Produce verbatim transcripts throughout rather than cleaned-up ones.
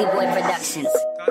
Easy Boy Productions.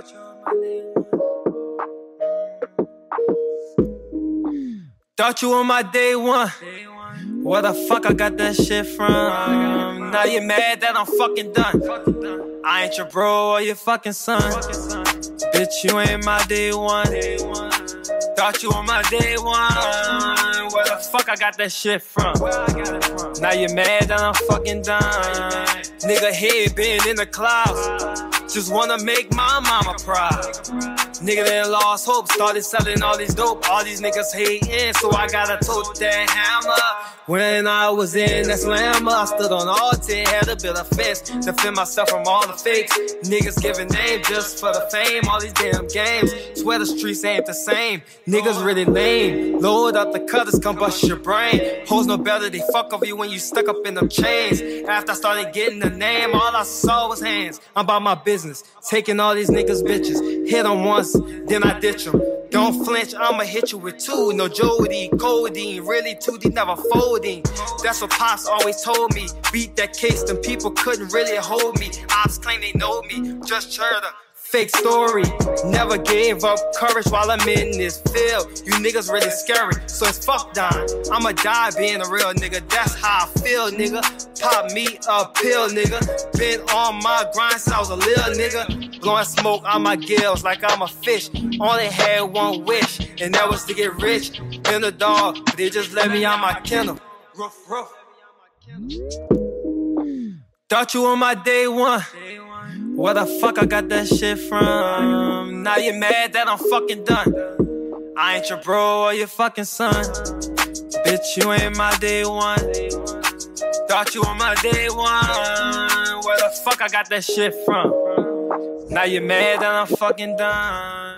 Thought you on my day one. Where the fuck I got that shit from? Now you mad that I'm fucking done. I ain't your bro or your fucking son. Bitch, you ain't my day one. Thought you on my day one. Where the fuck I got that shit from? Now you mad that I'm fucking done. Nigga head been in the clouds. Just wanna make my mama proud. Nigga then lost hope, started selling all these dope. All these niggas hating, so I gotta tote that hammer. When I was in that slammer, I stood on all ten, had to build a fence, defend myself from all the fakes. Niggas giving name just for the fame, all these damn games. Swear the streets ain't the same, niggas really lame. Load up the cutters, come bust your brain. Hoes no better, they fuck over you when you stuck up in them chains. After I started getting the name, all I saw was hands. I'm about my business, taking all these niggas bitches. Hit them once, then I ditch them. Don't flinch, I'ma hit you with two. No Jody, codeine, really two D never folding. That's what Pops always told me. Beat that case, them people couldn't really hold me. Ops claim they know me, just heard a fake story. Never gave up courage while I'm in this field. You niggas really scary, so it's fuck dying. I'ma die being a real nigga, that's how I feel, nigga. Pop me a pill, nigga. Been on my grind since I was a little nigga. Blowing smoke on my gills like I'm a fish. Only had one wish, and that was to get rich. In the dog, but they just let me out my kennel. Ruff, ruff. Thought you on my day one. Where the fuck I got that shit from? Now you mad that I'm fucking done. I ain't your bro or your fucking son. Bitch, you ain't my day one. Thought you on my day one. Where the fuck I got that shit from? Now you mad that I'm fucking done.